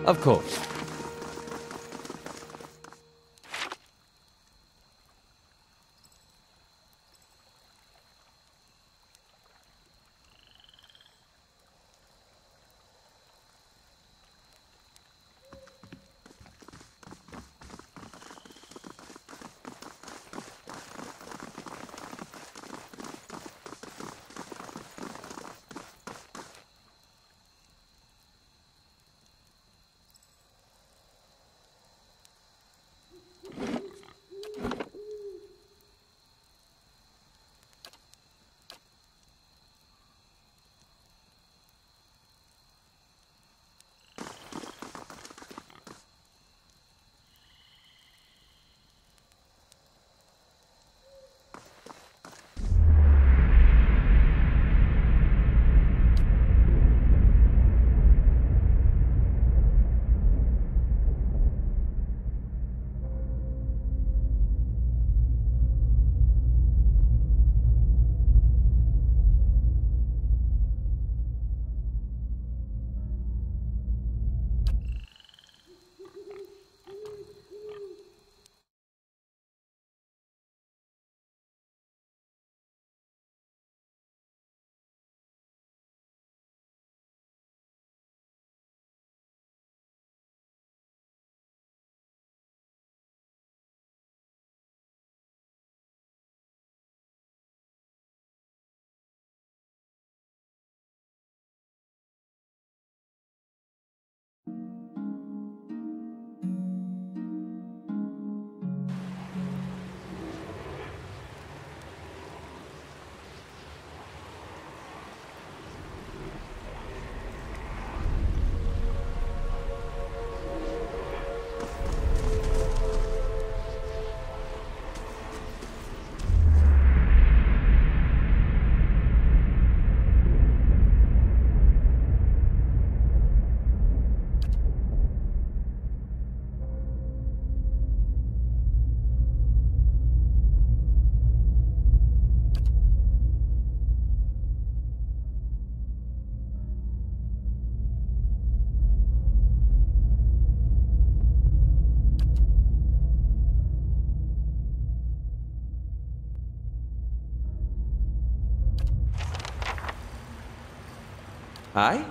Of course. Hi?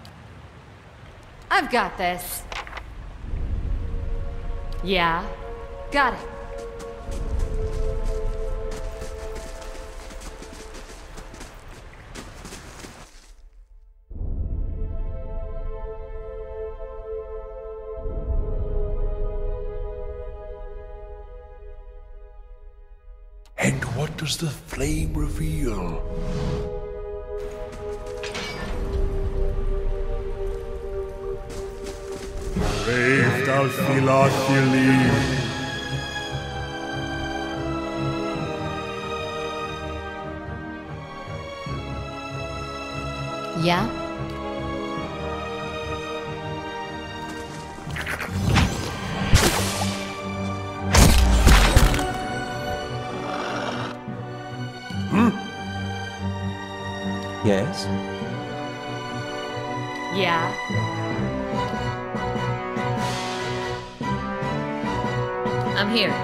I've got this. Yeah, got it. And what does the flame reveal? Brave thou Philophili. Yeah? Yes? Yeah. I'm here.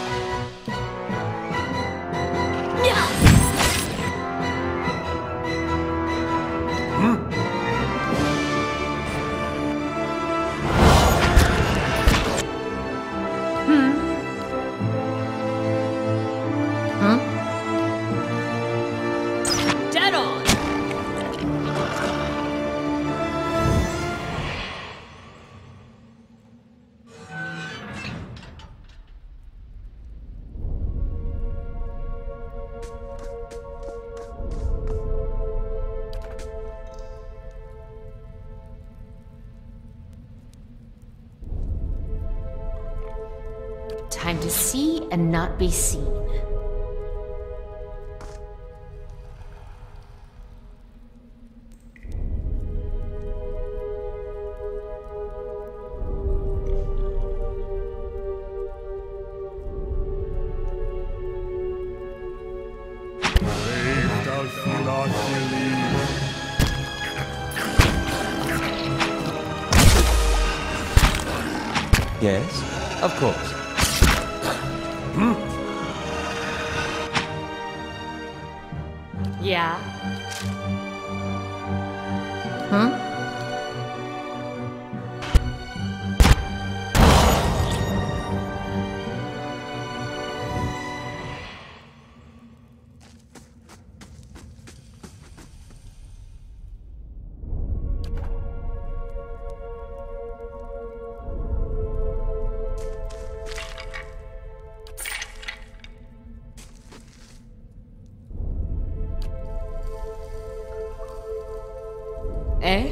Dead on. Time to see and not be seen. Brave thou Philophili. Yes, of course. Yeah. Huh? Eh?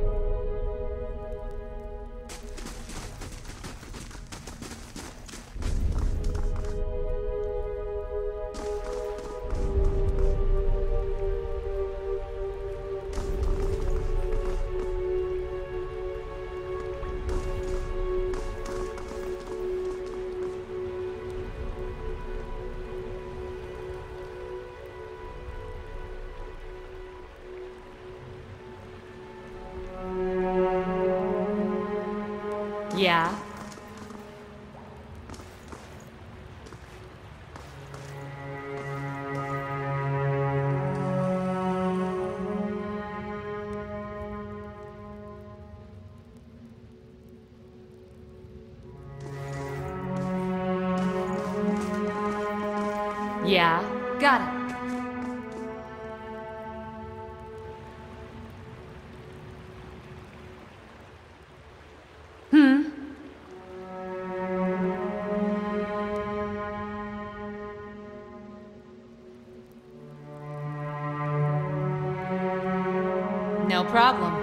Yeah. Yeah, got it. No problem.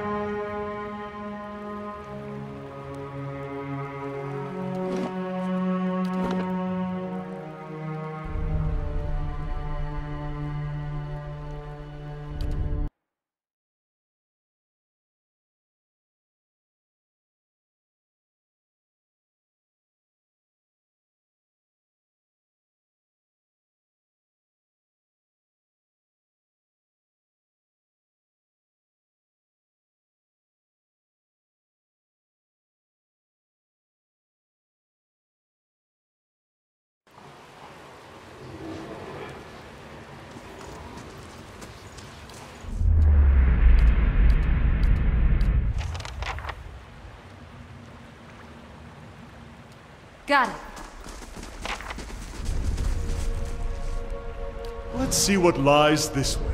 Got it. Let's see what lies this way.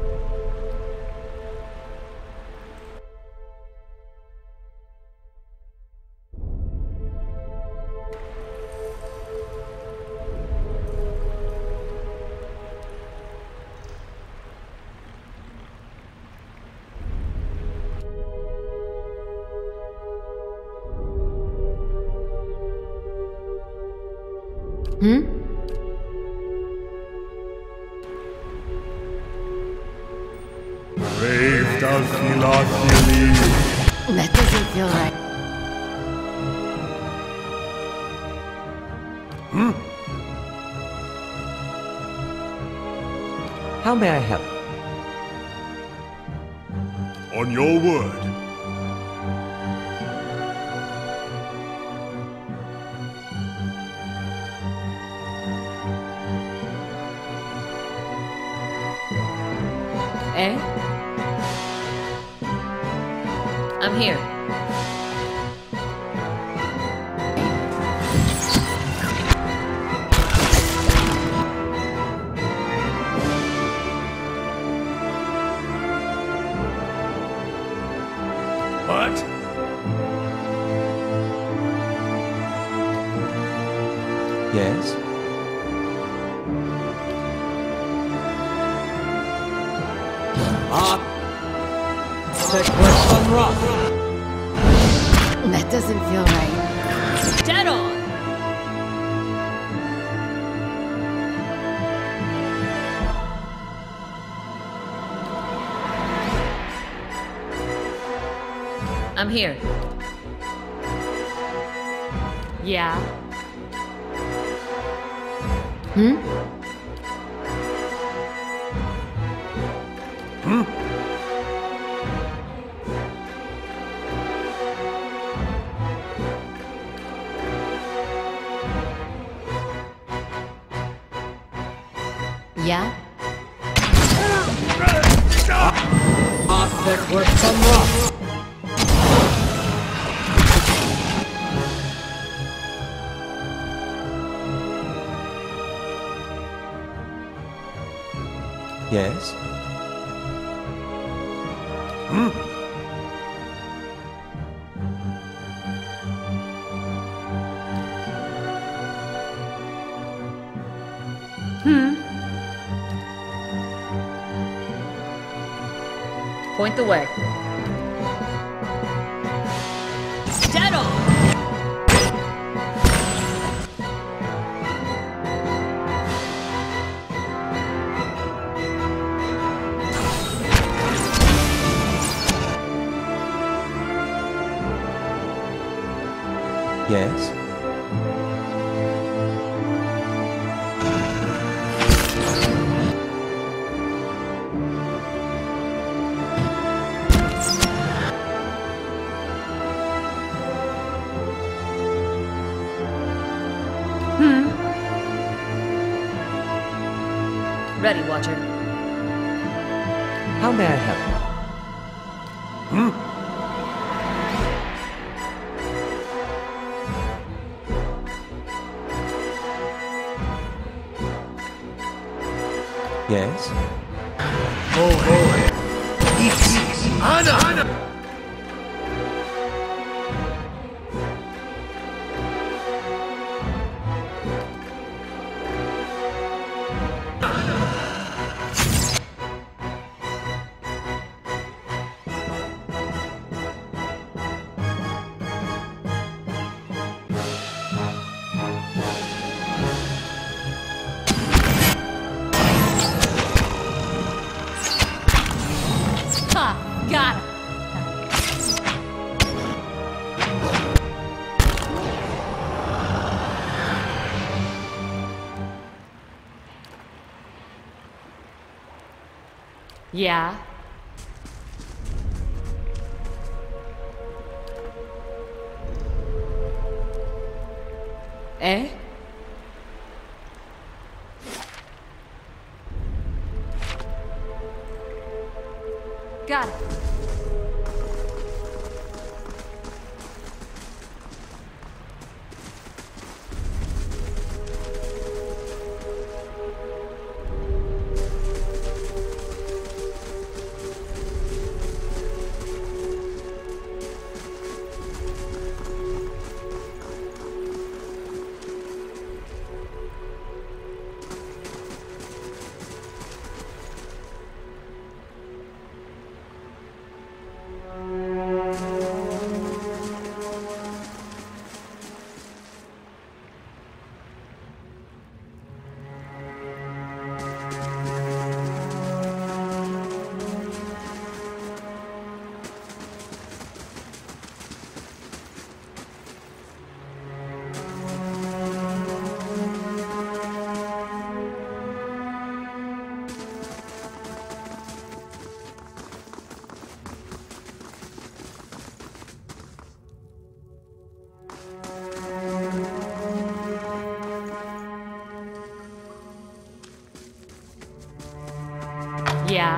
Brave Dalfila. That doesn't feel right. How may I help? On your word. Eh? I'm here. What? Yes? Take what's on rock. That doesn't feel right. Dead on! I'm here. Yeah. Yeah? That works on rock. Yes? Point the way. Dead on! Yes? Ready, Watcher. How may I help? Yes? Ha! Got it! Yeah? Eh? Got it. Yeah?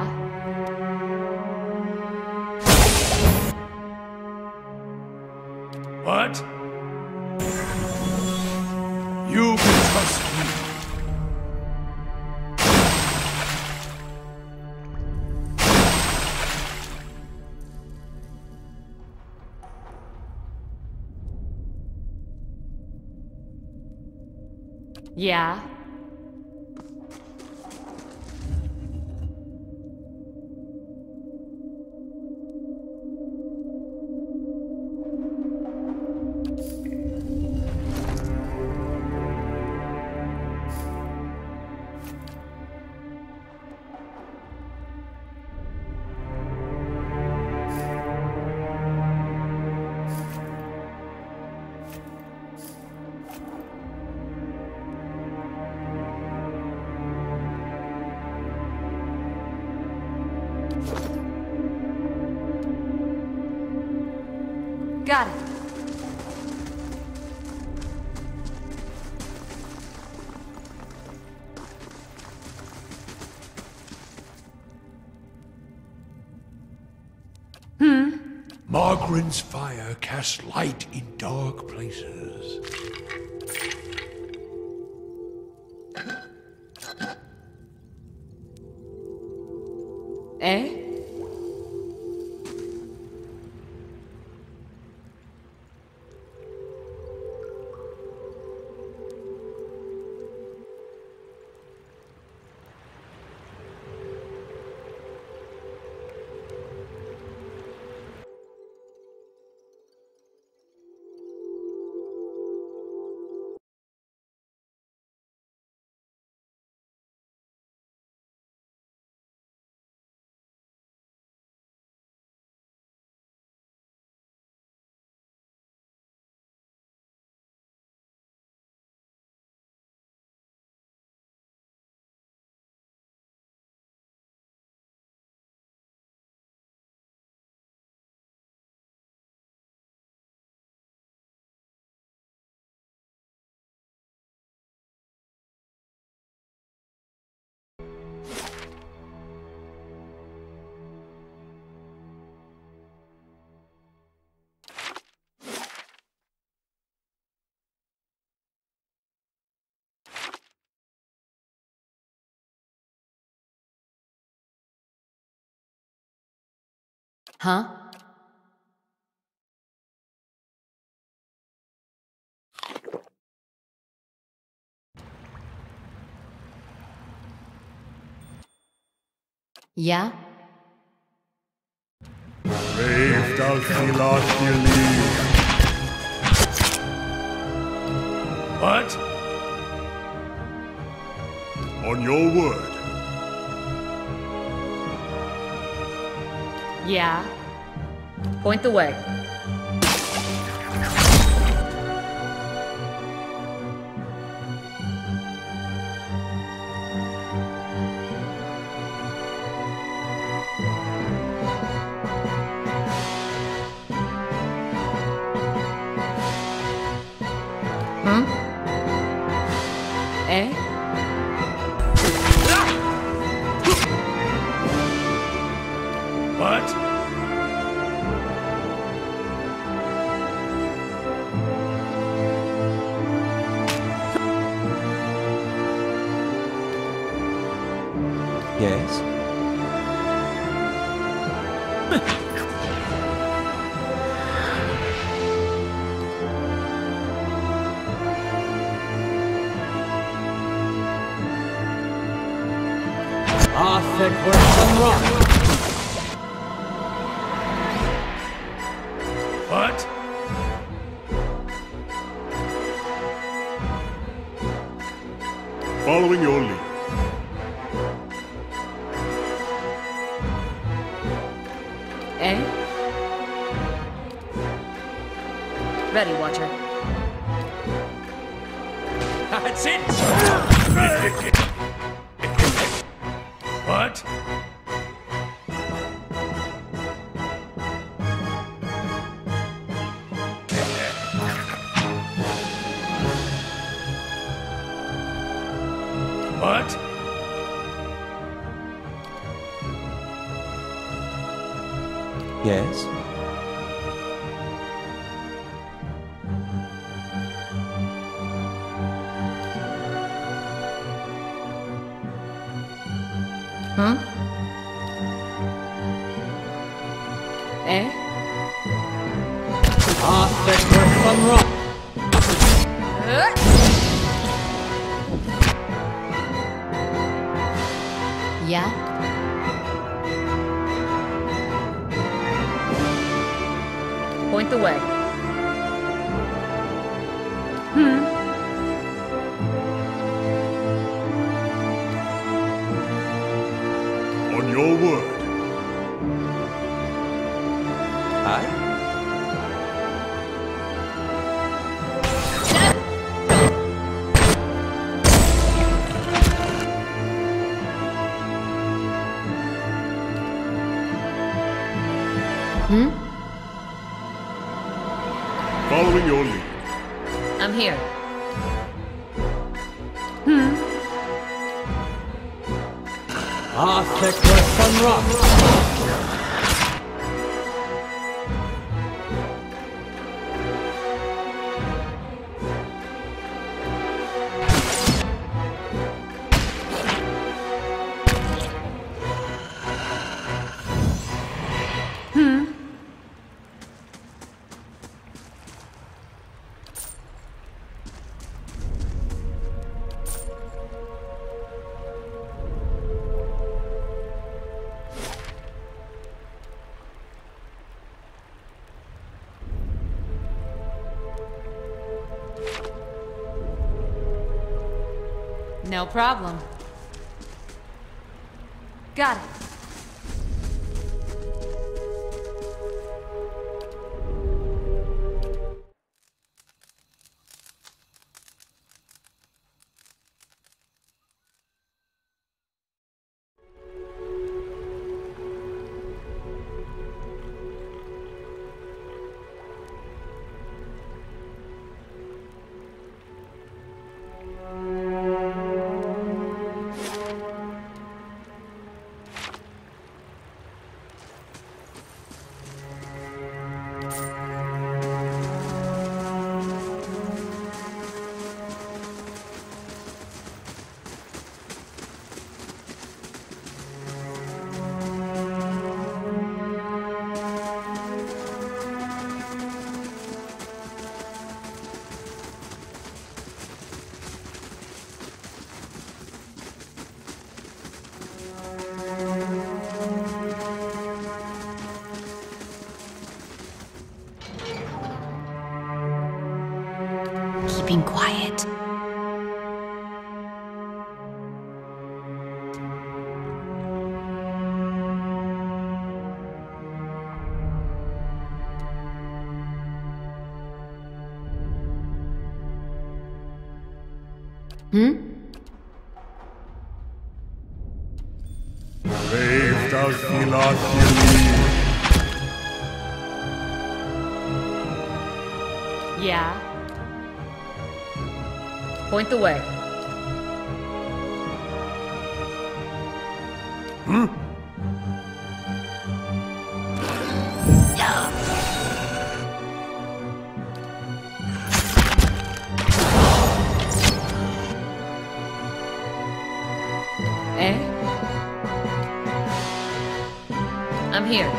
What? You can trust me. Yeah? Got it. Ogren's fire casts light in dark places. Eh? Huh? Yeah? Brave Dalfilathili. What? On your word. Yeah. Point the way. Hmm? Eh? What? Yes? Arthur Griffin Rock. What? Following your lead. Eh? Ready, Watcher. That's it! What? What? Yes? Huh? Eh? Arthur Griffin Rock. Yeah? Point the way. On your word. Aye? Hmm? Following your lead. I'm here. Arthur Griffin Rock. No problem. Got it. Keeping quiet. Brave Dalfilathili. Yeah. Point the way. Eh? I'm here.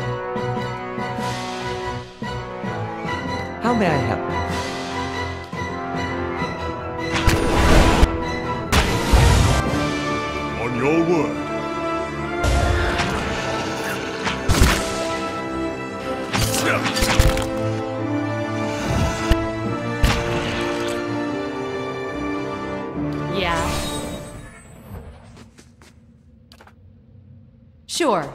How may I help? On your word. Yeah. Sure.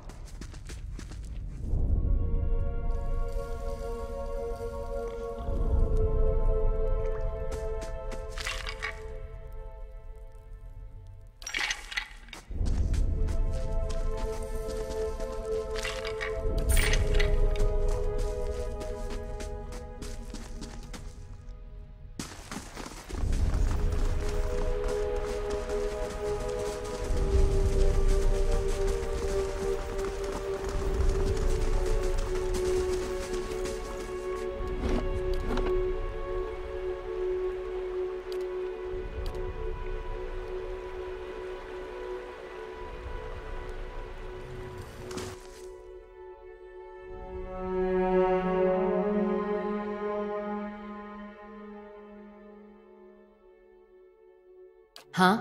Huh?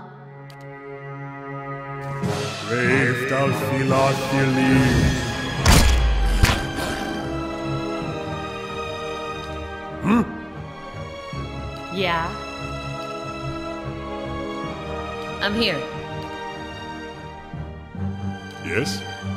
Brave Dalfilathili. Yeah. I'm here. Yes?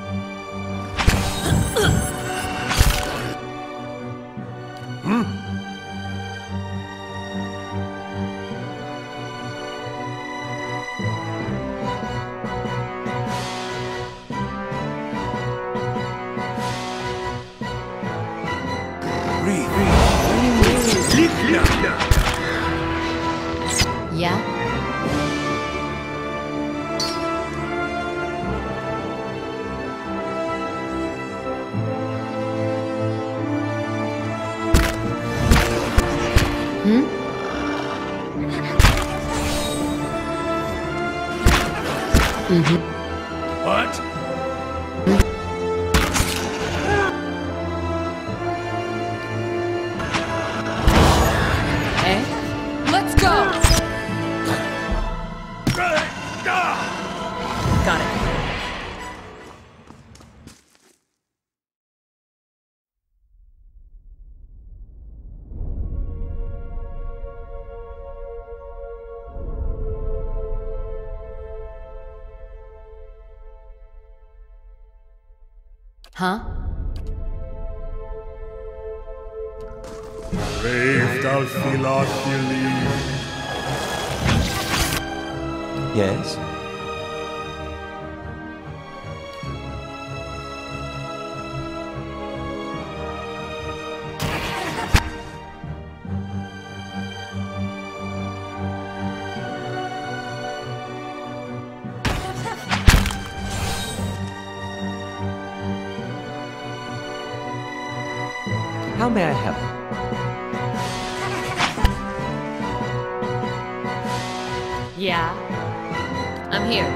Yeah? What? Eh? Let's go! Got it. Huh? Brave Dalfilathili. Yes? How may I help? Yeah. I'm here.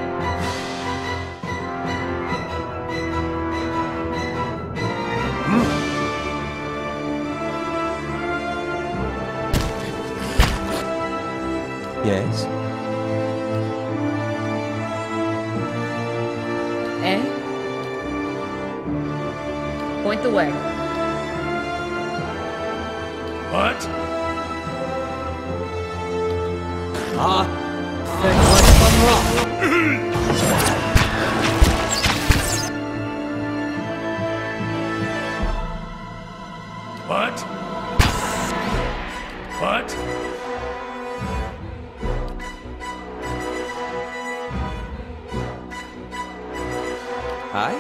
Yes? Eh? Point the way. What? Ah, thick like some rock. What? What? I?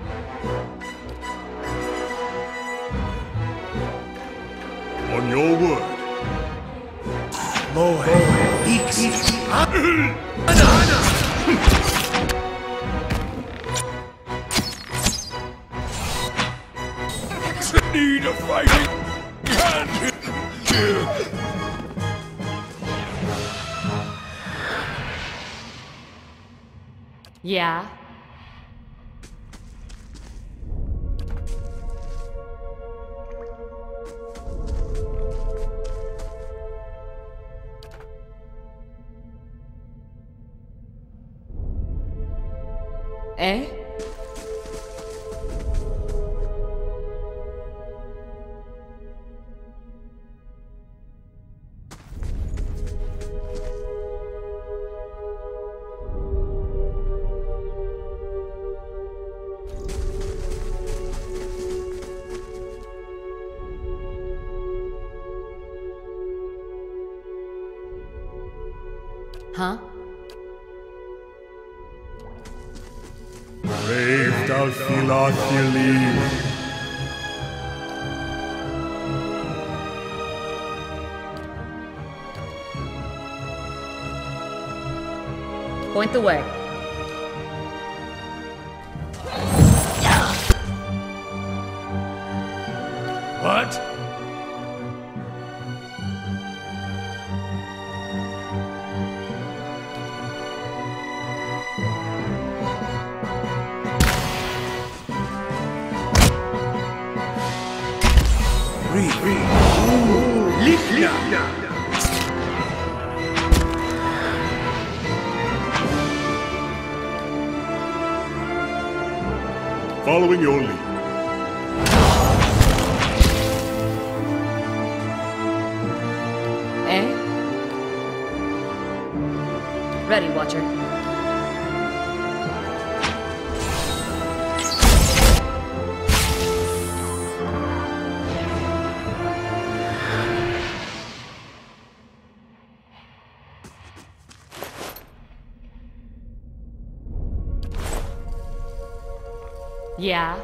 On your word. Need a fighting hand. Yeah. Eh? Huh? Brave Dalfilathili. Point the way. What? Following your lead. Eh? Ready, Watcher. Yeah.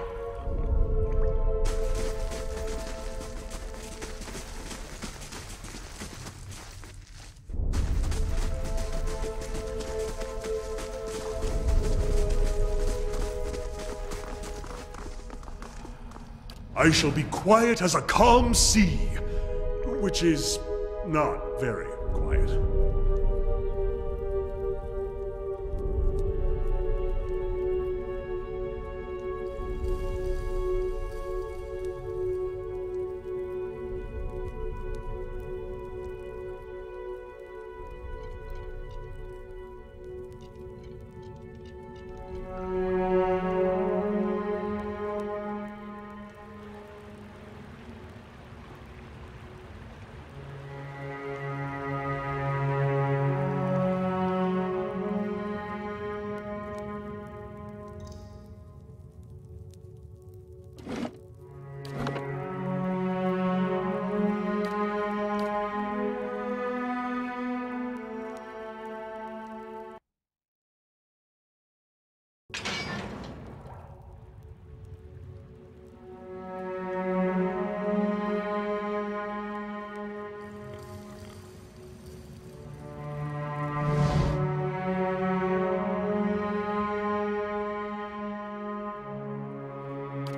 I shall be quiet as a calm sea, which is not very quiet.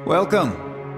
Welcome.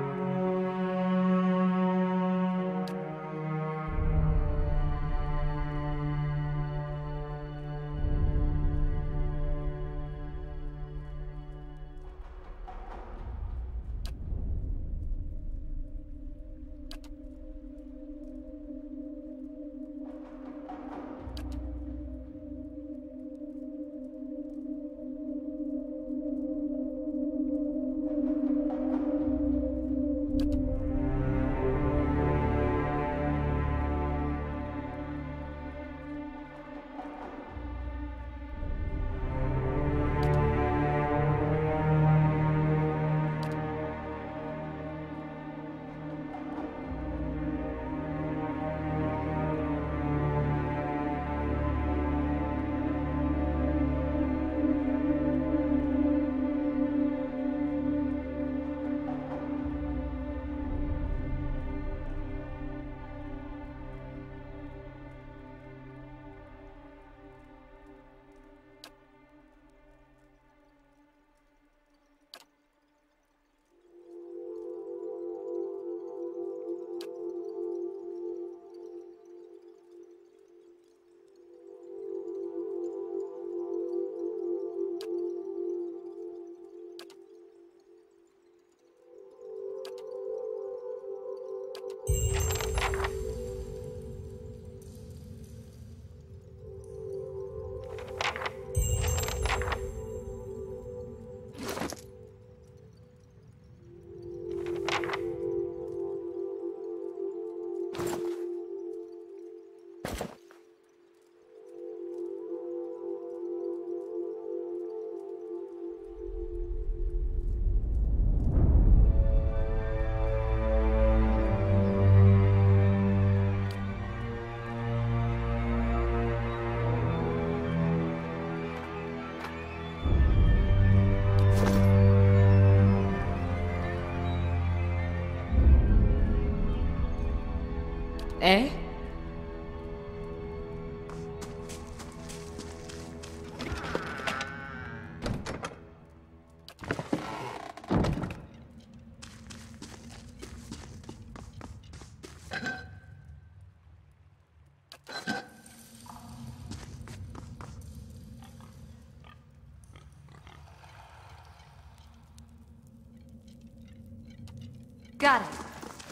Eh? Got it.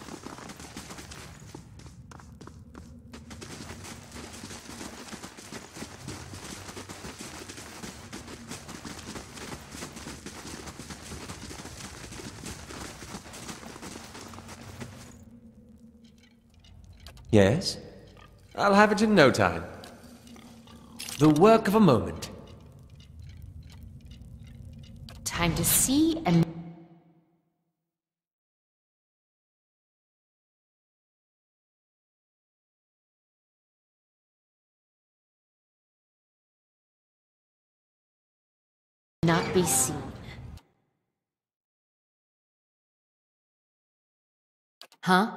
Yes? I'll have it in no time. The work of a moment. Time to see and not be seen. Huh?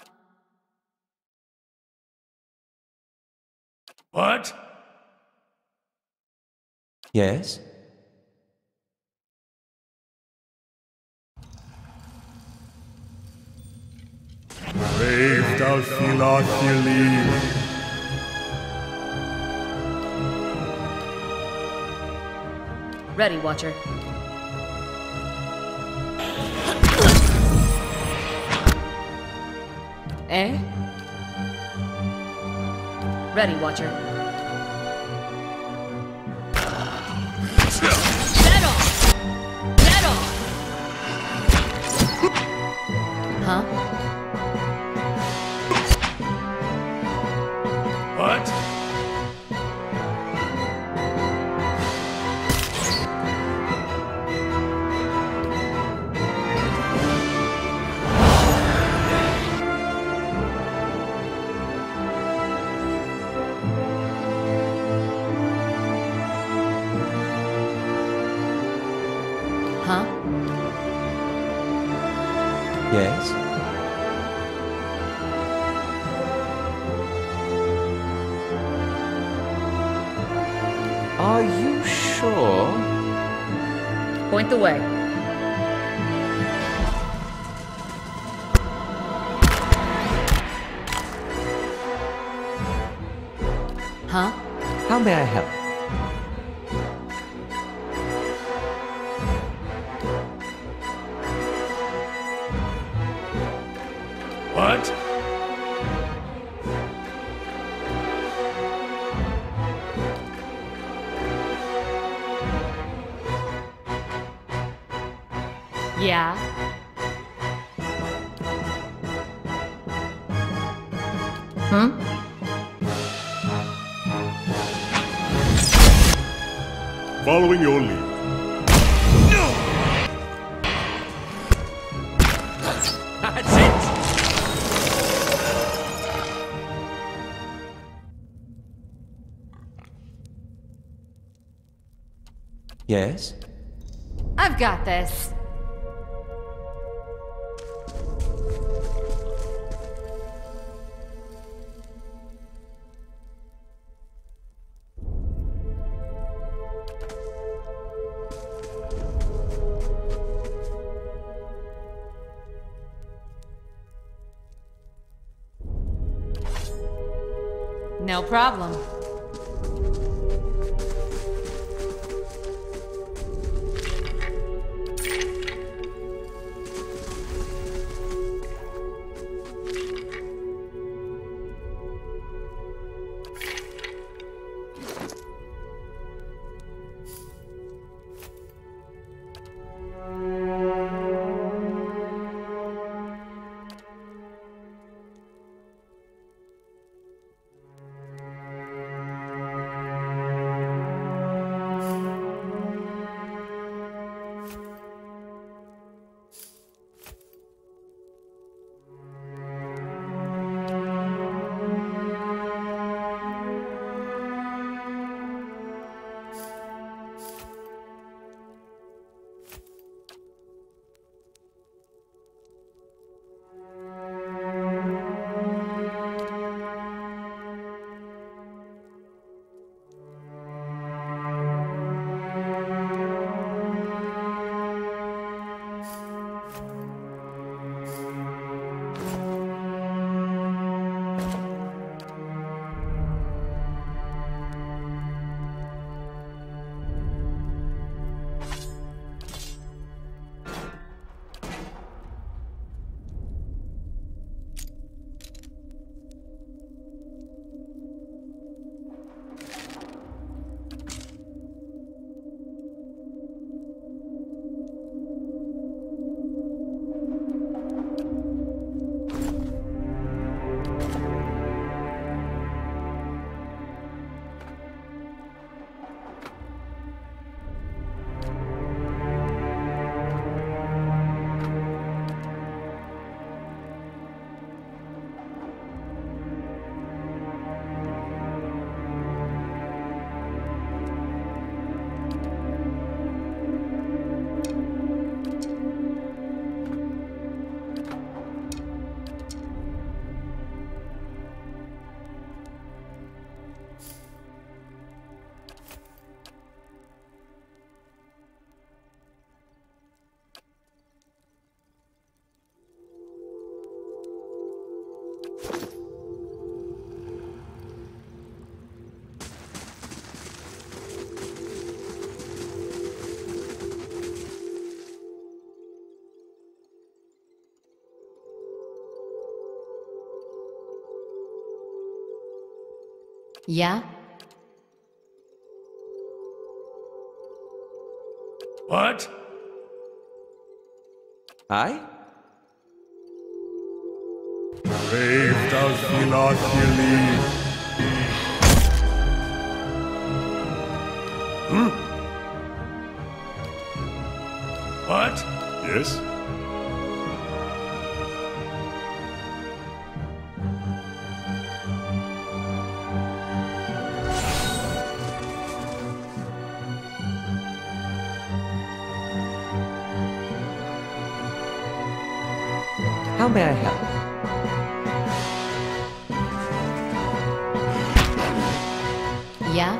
What? Yes? Brave Dalfilathili. Ready, Watcher. Eh? Ready, Watcher. Battle! Battle! Huh? What? Huh? Yes? Are you sure? Point the way. Huh? How may I help? What? Yeah? Hmm? Following your lead. That's it! Yes? I've got this. No problem. Yeah? What? I? Brave does he not believe. What? Yes? How may I help? Yeah?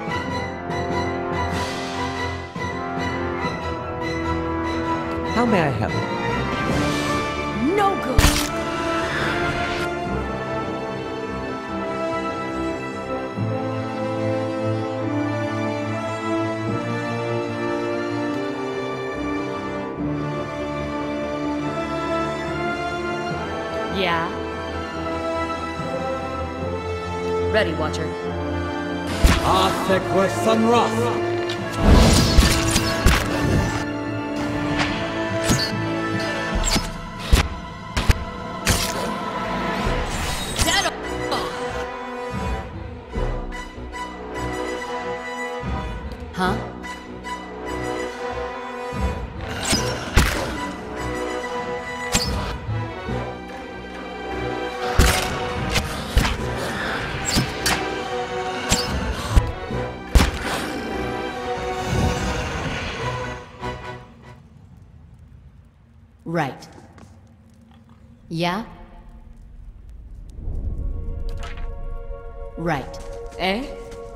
How may I help? No good! ready, Watcher. Arthekwa Sunroth! Huh? Right. Yeah? Right. Eh?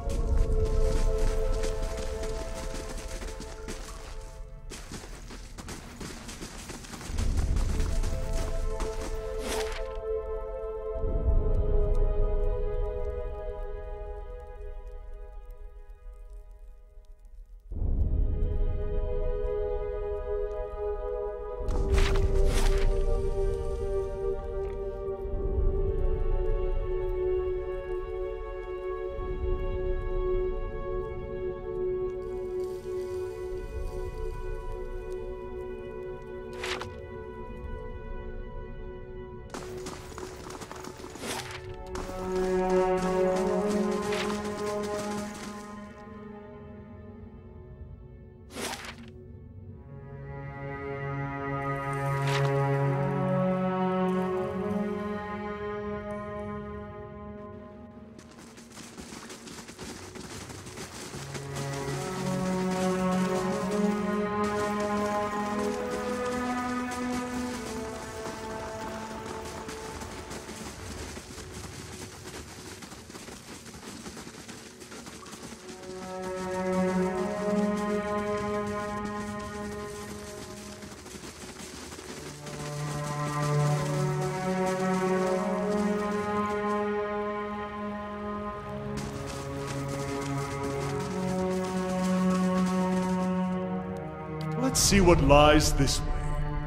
Let's see what lies this way.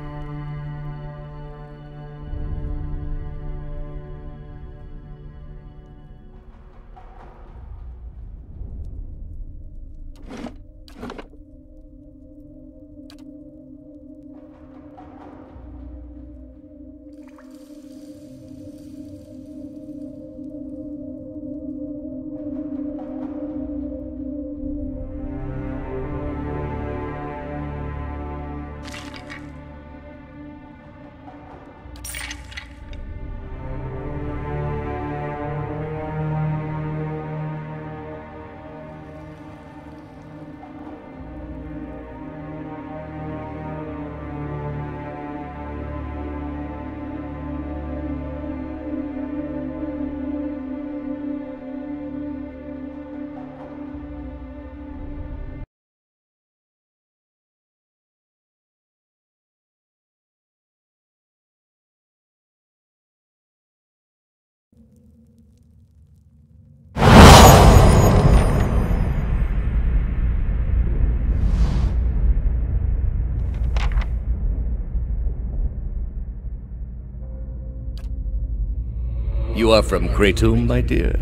You are from Kratom, my dear?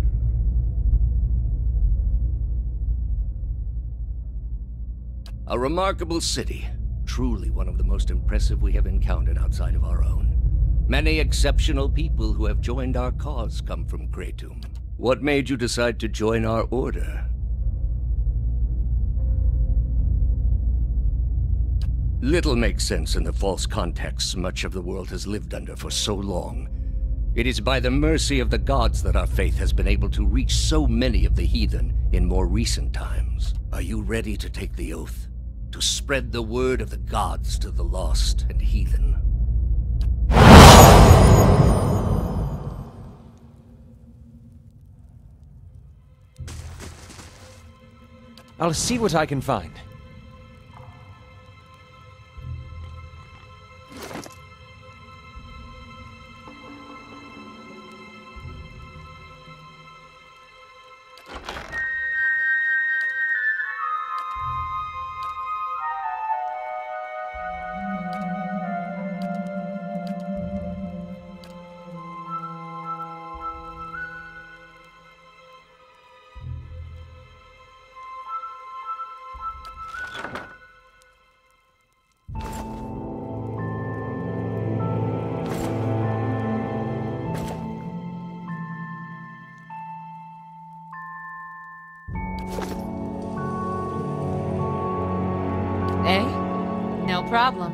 A remarkable city. Truly one of the most impressive we have encountered outside of our own. Many exceptional people who have joined our cause come from Kratom. What made you decide to join our order? Little makes sense in the false contexts much of the world has lived under for so long. It is by the mercy of the gods that our faith has been able to reach so many of the heathen in more recent times. Are you ready to take the oath? To spread the word of the gods to the lost and heathen? I'll see what I can find. problem.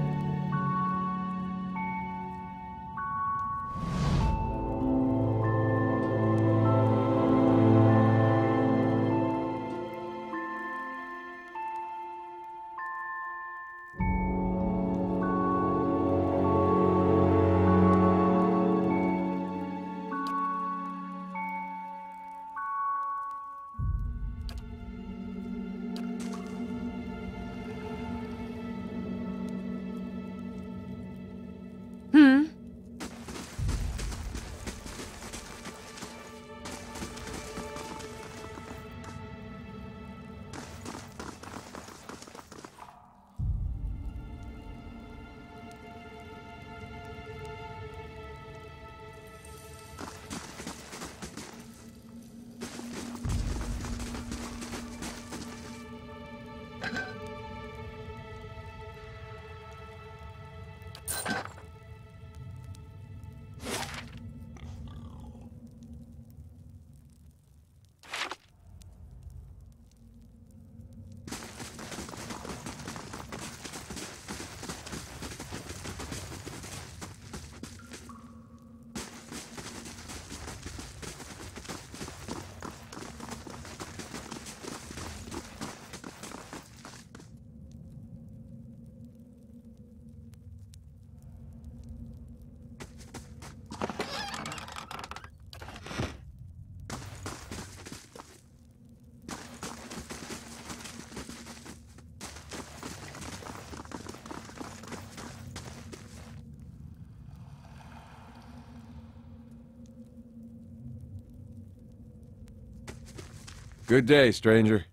Good day, stranger.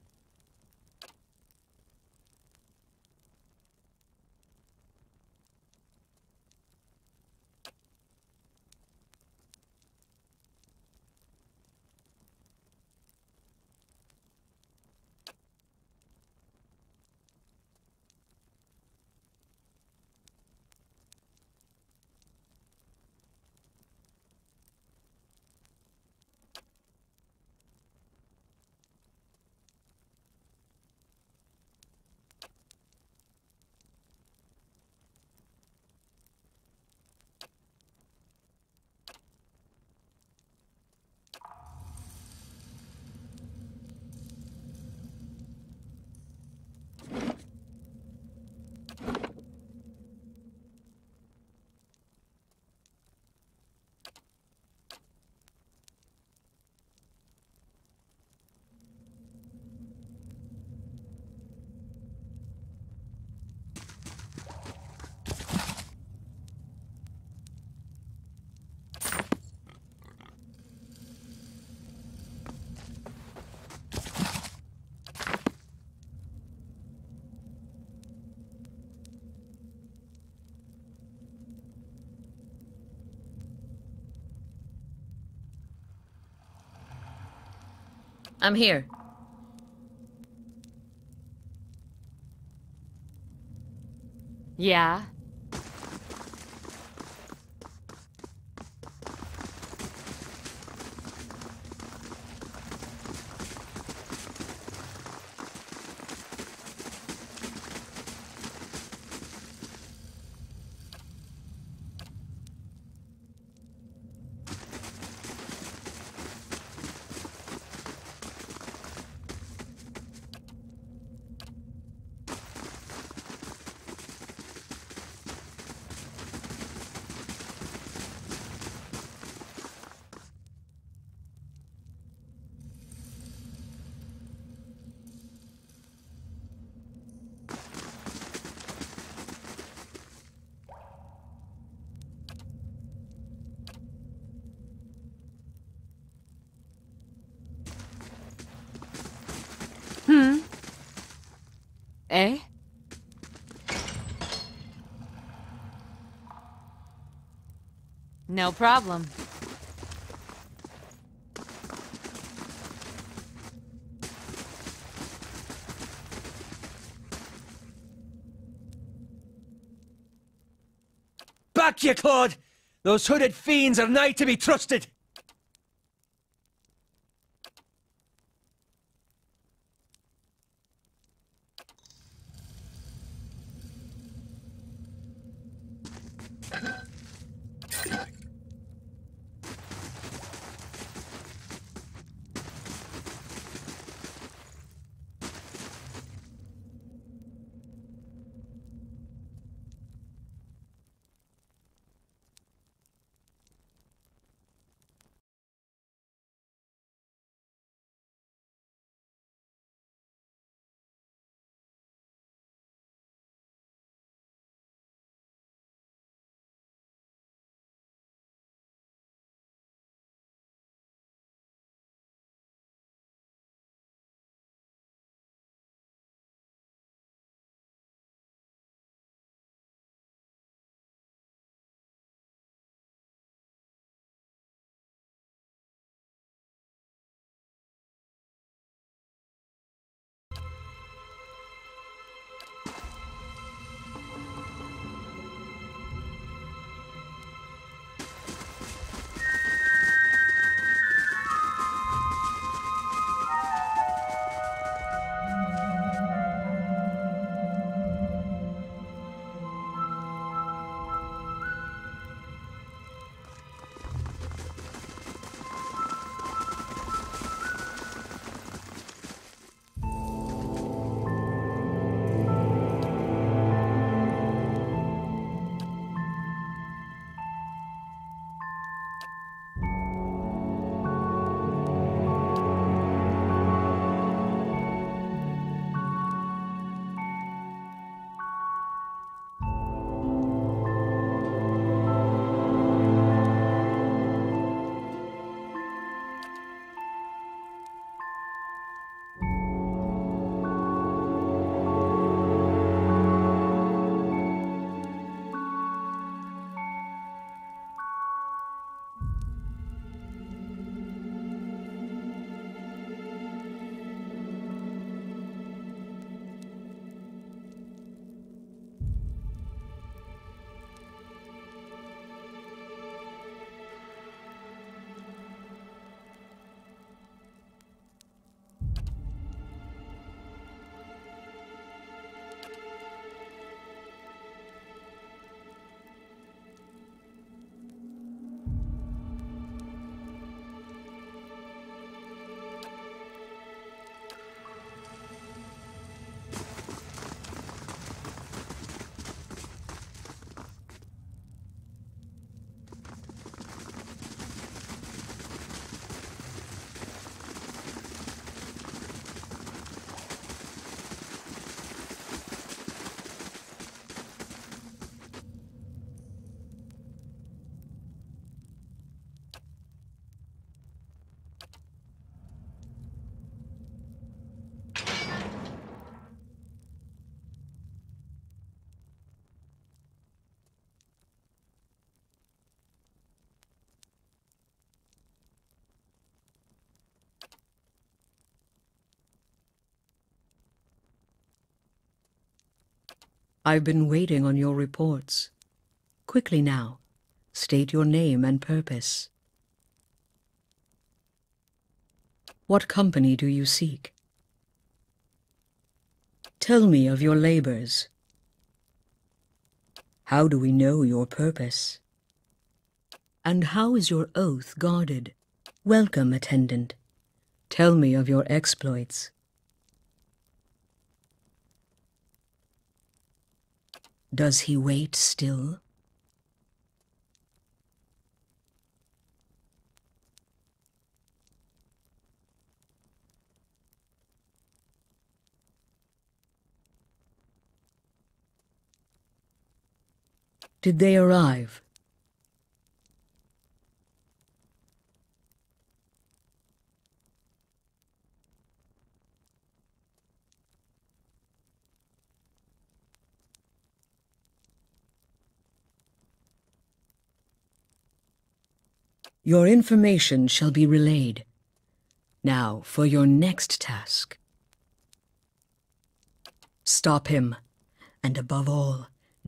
I'm here. Yeah? Eh? No problem. Back, ye clod! Those hooded fiends are nigh to be trusted! I've been waiting on your reports. Quickly now, state your name and purpose. What company do you seek? Tell me of your labors. How do we know your purpose? And how is your oath guarded? Welcome, attendant. Tell me of your exploits. Does he wait still? Did they arrive? Your information shall be relayed. Now, for your next task. Stop him, and above all,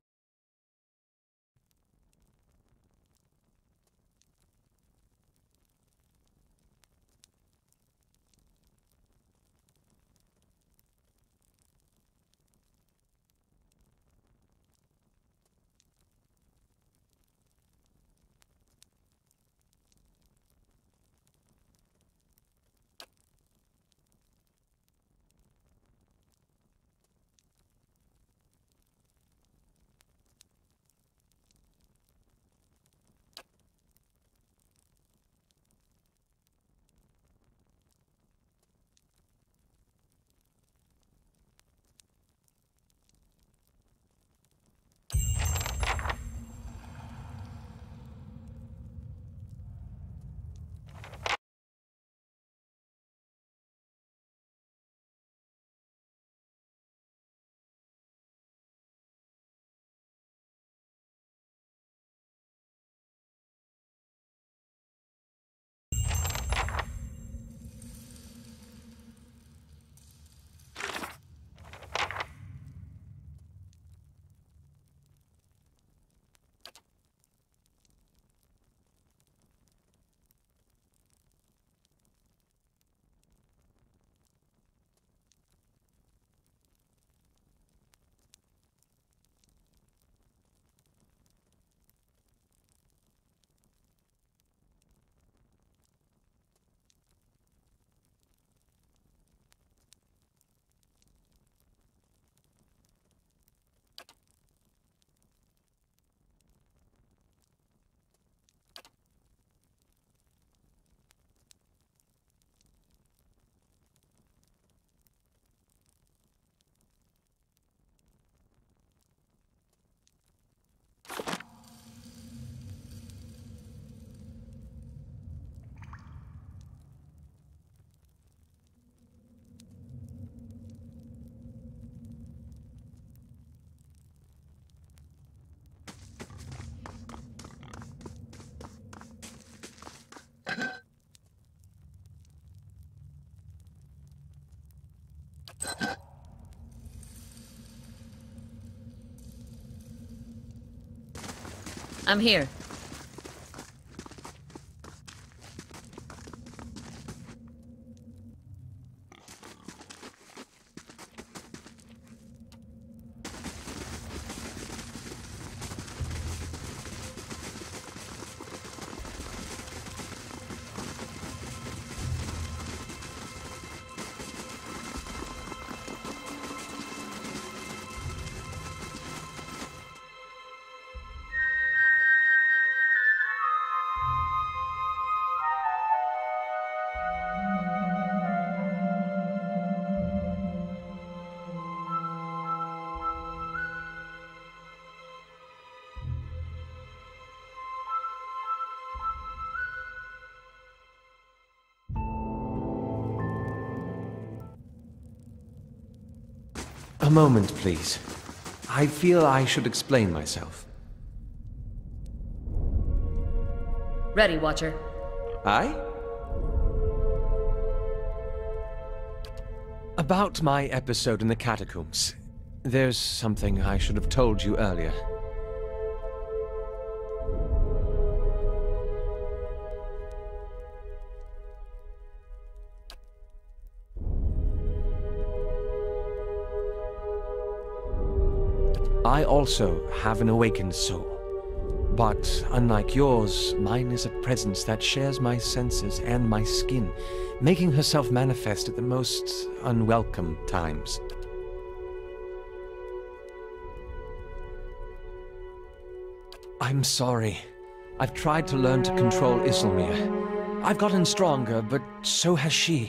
I'm here. A moment, please. I feel I should explain myself. Ready, Watcher. Aye? About my episode in the catacombs. There's something I should have told you earlier. I also have an awakened soul. But unlike yours, mine is a presence that shares my senses and my skin, making herself manifest at the most unwelcome times. I'm sorry. I've tried to learn to control Isilmir. I've gotten stronger, but so has she.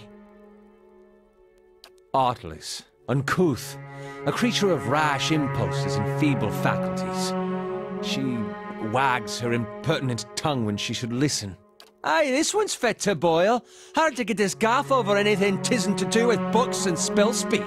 Artless, uncouth, a creature of rash impulses and feeble faculties. She wags her impertinent tongue when she should listen. Aye, this one's fit to boil. Hard to get this gaff over anything tisn't to do with books and spill speak.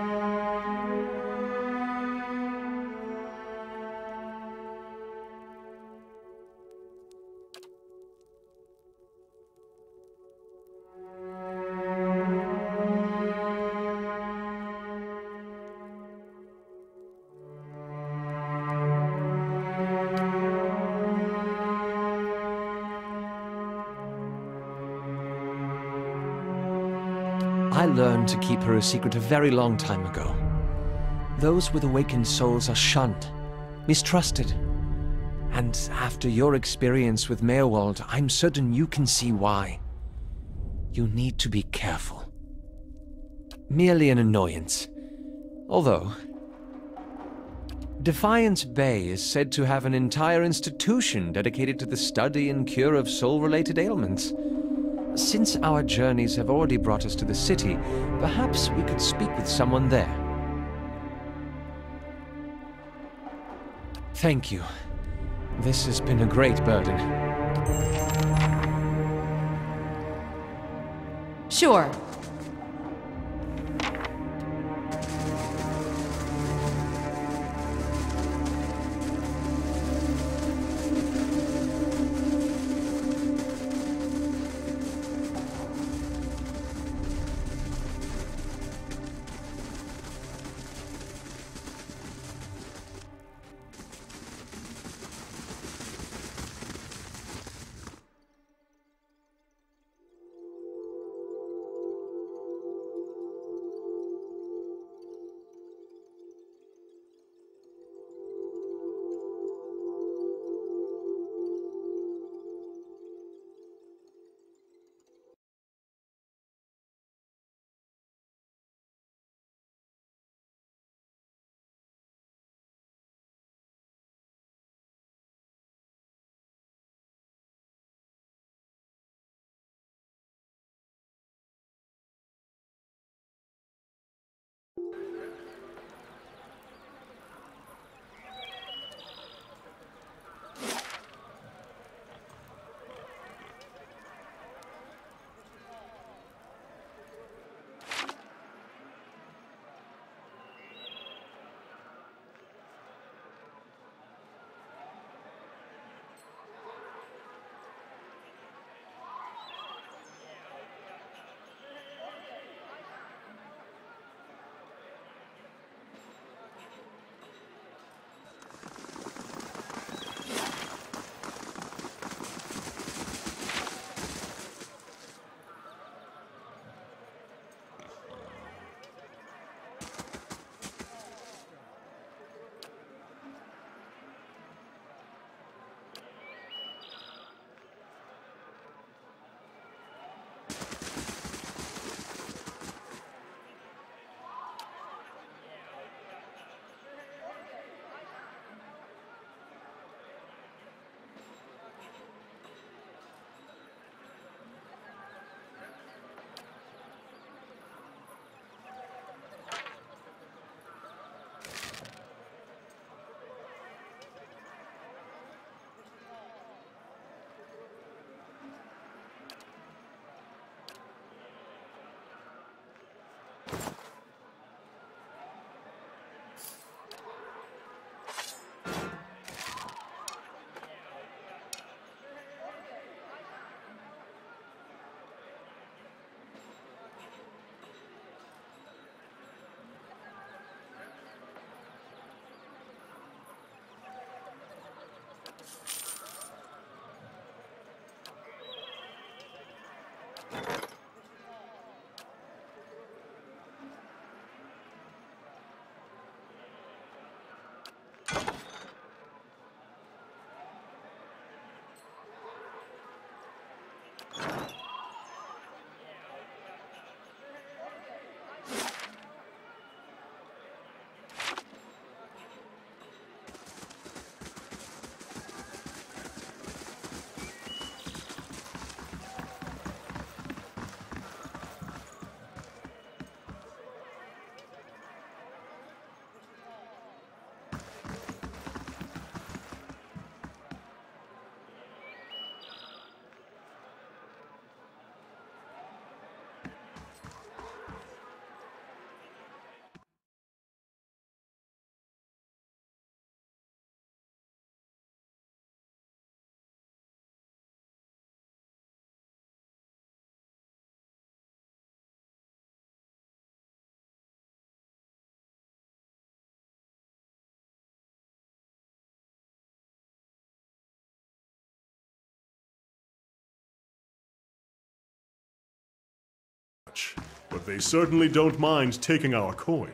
I learned to keep her a secret a very long time ago. Those with awakened souls are shunned, mistrusted. And after your experience with Meowald, I'm certain you can see why. You need to be careful. Merely an annoyance. Although, Defiance Bay is said to have an entire institution dedicated to the study and cure of soul-related ailments. Since our journeys have already brought us to the city, perhaps we could speak with someone there. Thank you. This has been a great burden. Sure. but they certainly don't mind taking our coin.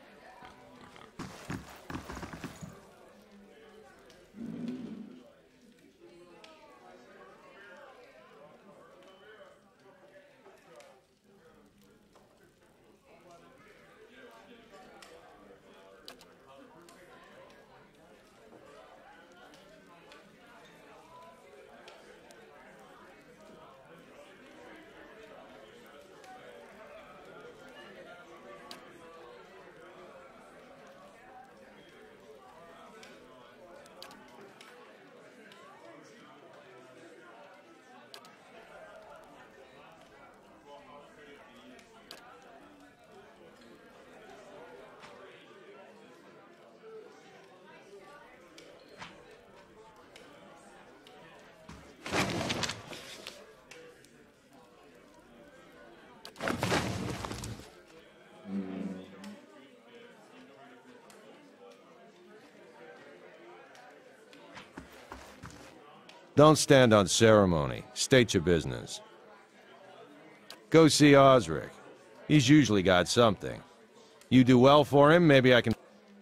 Don't stand on ceremony. State your business. Go see Osric. He's usually got something. You do well for him, maybe I can...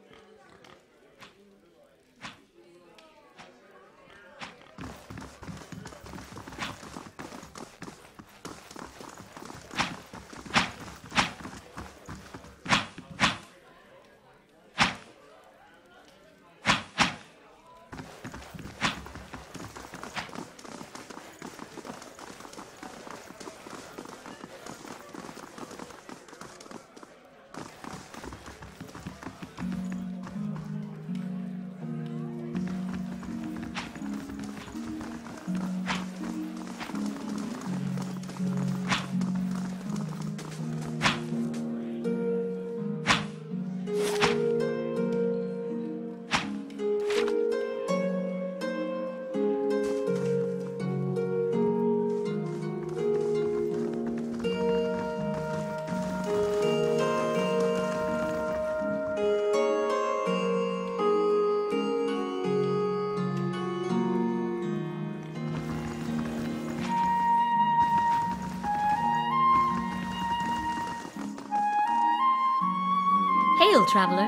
Hail, traveler.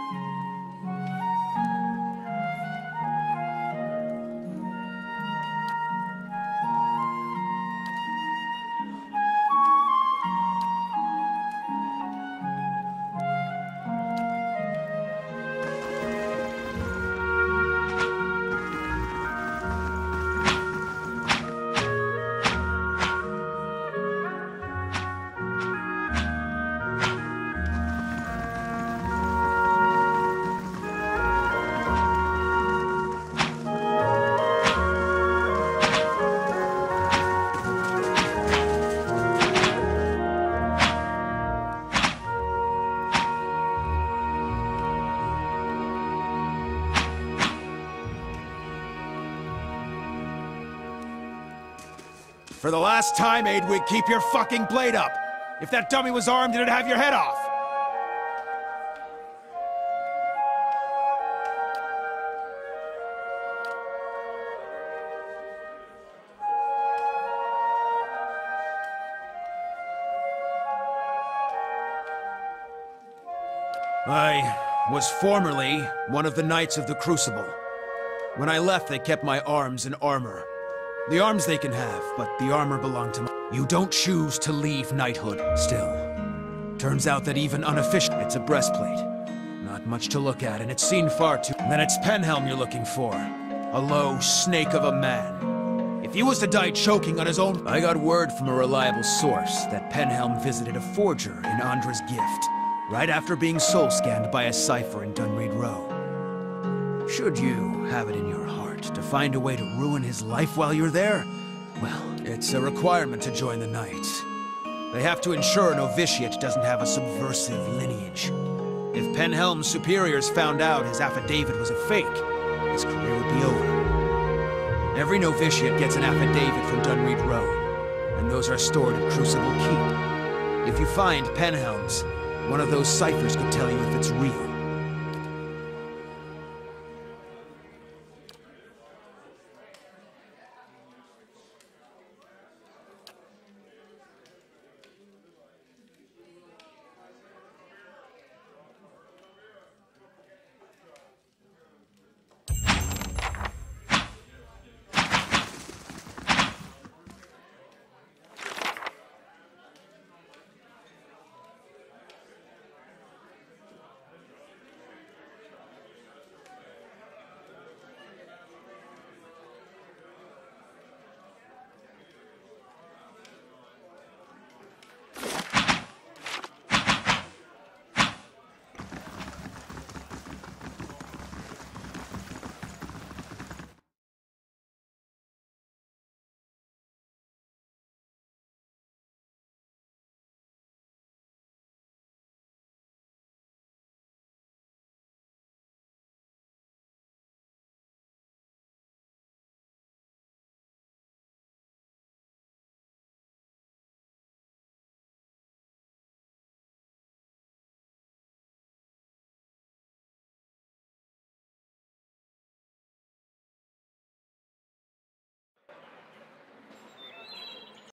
For the last time, Aidwig, keep your fucking blade up! If that dummy was armed, it'd have your head off! I was formerly one of the Knights of the Crucible. When I left, they kept my arms and armor. The arms they can have, but the armor belonged to me. You don't choose to leave knighthood, still. Turns out that even unofficial, it's a breastplate. Not much to look at, and it's seen far too... Then it's Penhelm you're looking for. A low snake of a man. If he was to die choking on his own... I got word from a reliable source that Penhelm visited a forger in Andra's gift, right after being soul-scanned by a cipher in Dunreed Row. Should you have it in your heart to find a way to ruin his life while you're there, well, it's a requirement to join the Knights. They have to ensure a novitiate doesn't have a subversive lineage. If Penhelm's superiors found out his affidavit was a fake, his career would be over. Every novitiate gets an affidavit from Dunreed Row, and those are stored at Crucible Keep. If you find Penhelm's, one of those ciphers could tell you if it's real.